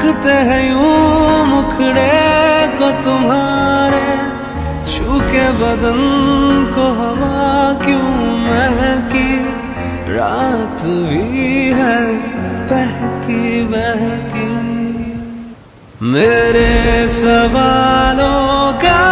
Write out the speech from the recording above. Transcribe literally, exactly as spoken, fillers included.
लगते हैं यूं मुखड़े को तुम्हारे, छू के बदन को हवा क्यों महकी, रात भी है बहकी बहकी। मेरे सवालों का